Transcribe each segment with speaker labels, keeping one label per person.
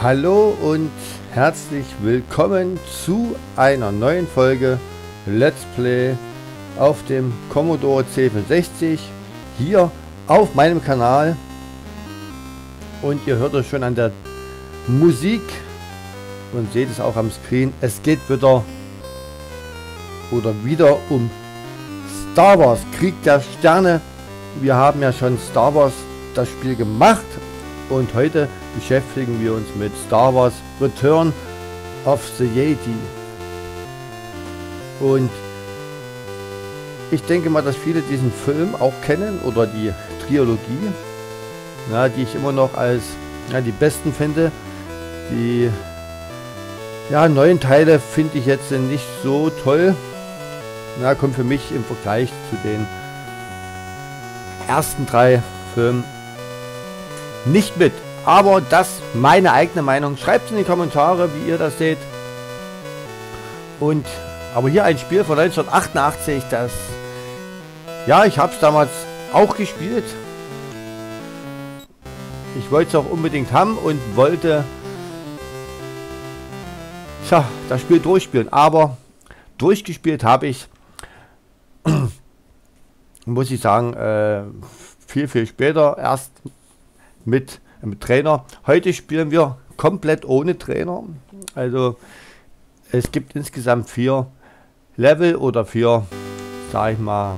Speaker 1: Hallo und herzlich willkommen zu einer neuen Folge Let's Play auf dem Commodore C64 hier auf meinem Kanal. Und ihr hört es schon an der Musik und seht es auch am Screen. Es geht wieder um Star Wars, Krieg der Sterne. Wir haben ja schon Star Wars das Spiel gemacht und heute beschäftigen wir uns mit Star Wars Return of the Jedi. Und ich denke mal, dass viele diesen Film auch kennen oder die Trilogie, ja, die ich immer noch als die besten finde. Die neuen Teile finde ich jetzt nicht so toll. Kommt für mich im Vergleich zu den ersten 3 Filmen nicht mit. Aber das meine eigene Meinung. Schreibt in die Kommentare, wie ihr das seht. Aber hier ein Spiel von 1988, das ich habe es damals auch gespielt. Ich wollte es auch unbedingt haben und wollte das Spiel durchspielen. Aber durchgespielt habe ich, muss ich sagen, viel später erst mit Trainer. Heute spielen wir komplett ohne Trainer. Also es gibt insgesamt 4 Level oder 4, sag ich mal,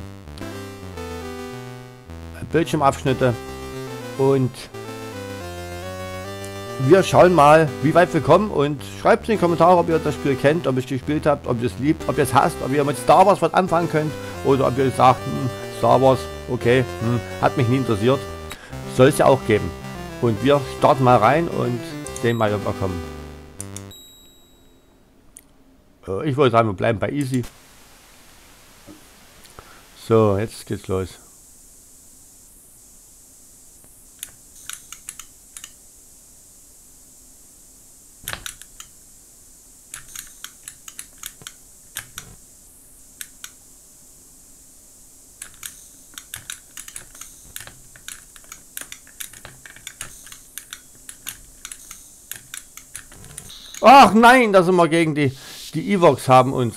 Speaker 1: Bildschirmabschnitte. Und wir schauen mal, wie weit wir kommen. Und schreibt in die Kommentare, ob ihr das Spiel kennt, ob ihr es gespielt habt, ob ihr es liebt, ob ihr es hasst, ob ihr mit Star Wars was anfangen könnt oder ob ihr sagt, Star Wars, okay, hat mich nie interessiert. Soll es ja auch geben. Und wir starten mal rein und sehen mal, ob wir kommen. Ich würde sagen, wir bleiben bei Easy. So, jetzt geht's los. Ach nein, da sind wir gegen die Ewoks haben uns.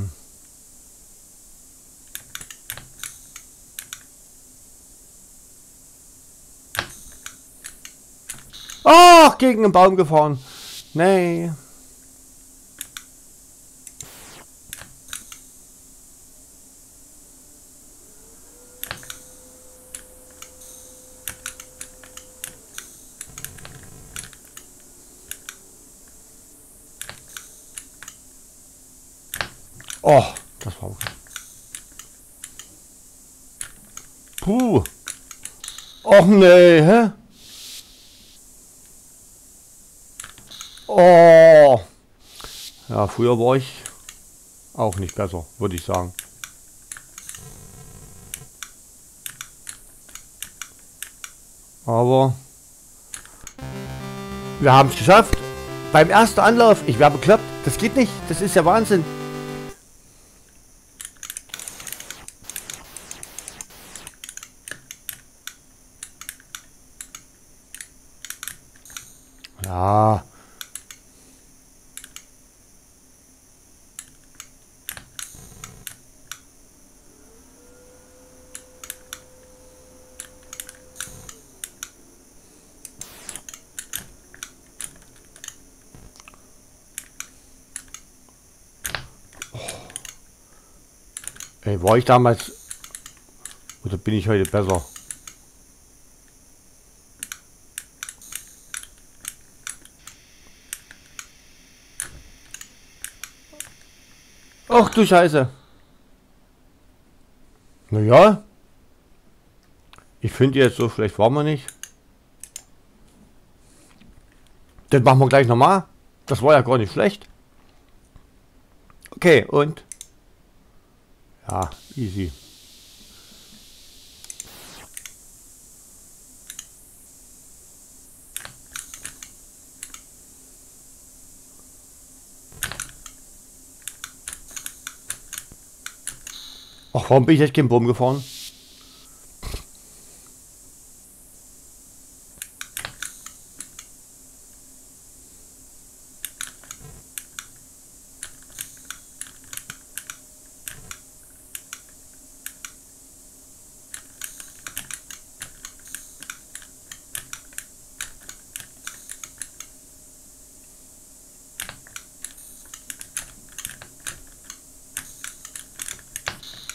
Speaker 1: Ach, gegen einen Baum gefahren. Nee. Oh, das war okay. Puh. Och nee, hä? Oh. Ja, früher war ich auch nicht besser, würde ich sagen. Aber wir haben es geschafft. Beim ersten Anlauf, ich wäre bekloppt. Das geht nicht. Das ist ja Wahnsinn. Ja. Ey, war ich damals oder bin ich heute besser? Ach du Scheiße. Naja. Ich finde jetzt so schlecht waren wir nicht. Das machen wir gleich nochmal. Das war ja gar nicht schlecht. Okay, und? Ja, easy. Ach, warum bin ich jetzt gegen den Baum gefahren?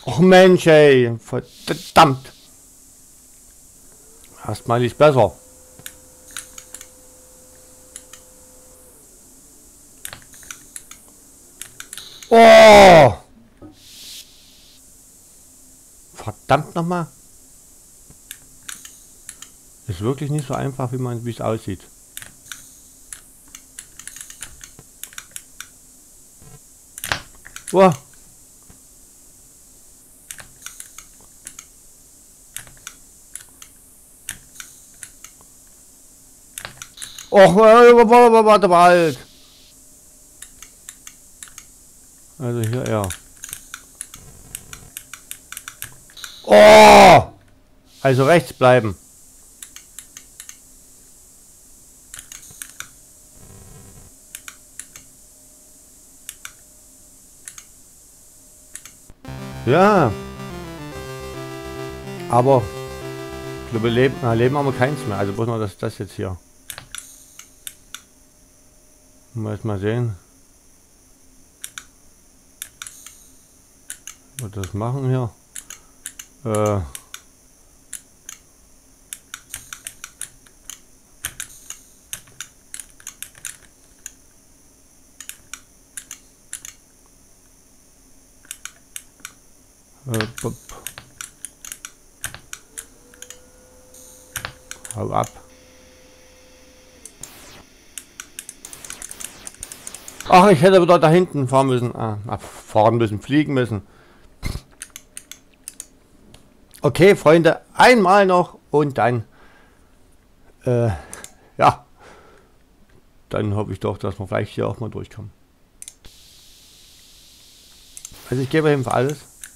Speaker 1: Och Mensch, ey. Verdammt. Erstmal ist besser. Oh! Verdammt nochmal. Ist wirklich nicht so einfach, wie es aussieht. Oh. Och, warte mal. Also hier, ja. Oh! Also rechts bleiben. Ja. Aber ich glaube, Leben haben wir keins mehr. Also bloß noch das jetzt hier. Mal sehen. Was wir das machen hier. Hau ab. Ach, ich hätte wieder da hinten fahren müssen. Fahren müssen, fliegen müssen. Okay, Freunde, einmal noch und dann, ja, dann hoffe ich doch, dass wir vielleicht hier auch mal durchkommen. Also ich gebe ihm für alles.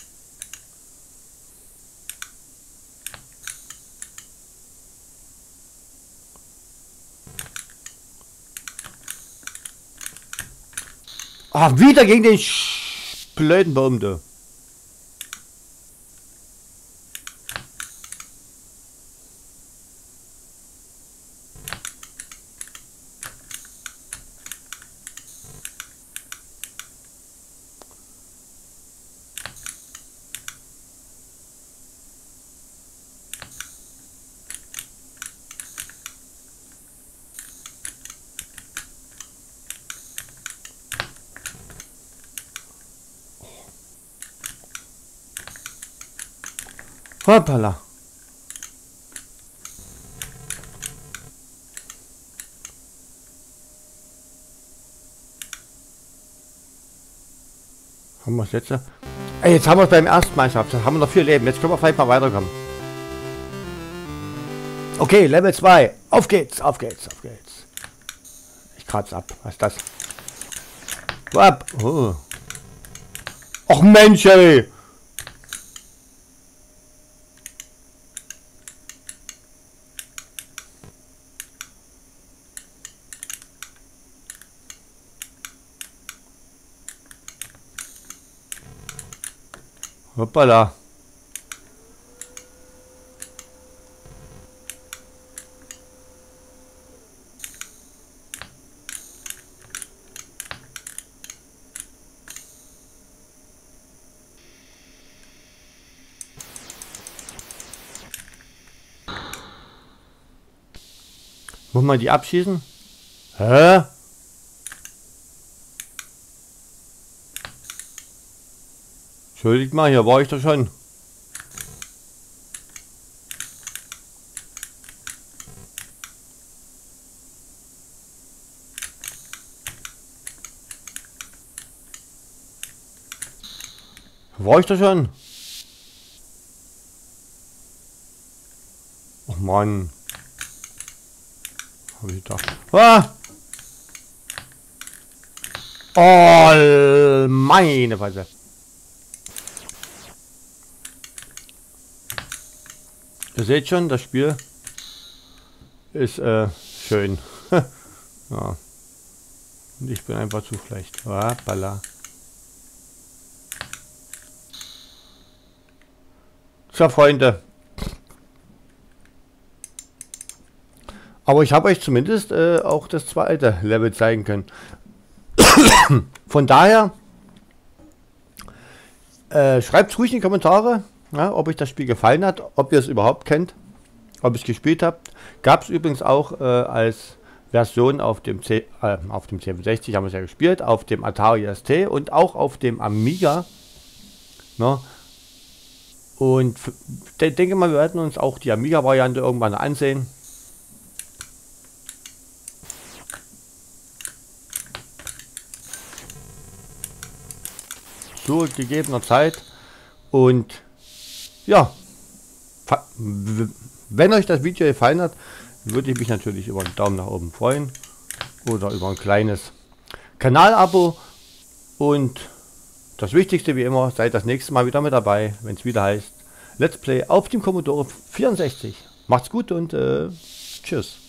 Speaker 1: Ah, wieder gegen den blöden Baum da. Hoppala. Haben wir es jetzt? Ey, jetzt haben wir es beim ersten Mal geschafft. Haben wir noch 4 Leben. Jetzt können wir vielleicht mal weiterkommen. Okay, Level 2. Auf geht's, auf geht's, auf geht's. Ich kratze ab. Was ist das? Ab. Oh. Och Mensch, ey. Hoppala. Muss man die abschießen? Hä? Entschuldigt mal, hier war ich doch schon. War ich doch schon. Oh Mann. Hab ich gedacht. Ah! Oh, meine Weise. Ihr seht schon, das Spiel ist schön. Ja. Und ich bin einfach zu schlecht. Hoppala. So, Freunde. Aber ich habe euch zumindest auch das zweite Level zeigen können. Von daher, Schreibt ruhig in die Kommentare, ja, ob euch das Spiel gefallen hat, ob ihr es überhaupt kennt, ob ihr es gespielt habt. Gab es übrigens auch als Version auf dem C64, haben wir es ja gespielt, auf dem Atari ST und auch auf dem Amiga. Ne? Und ich denke mal, wir werden uns auch die Amiga-Variante irgendwann ansehen. Zu gegebener Zeit. Und ja, wenn euch das Video gefallen hat, würde ich mich natürlich über einen Daumen nach oben freuen oder über ein kleines Kanalabo. Und das Wichtigste wie immer, seid das nächste Mal wieder mit dabei, wenn es wieder heißt Let's Play auf dem Commodore 64. Macht's gut und tschüss.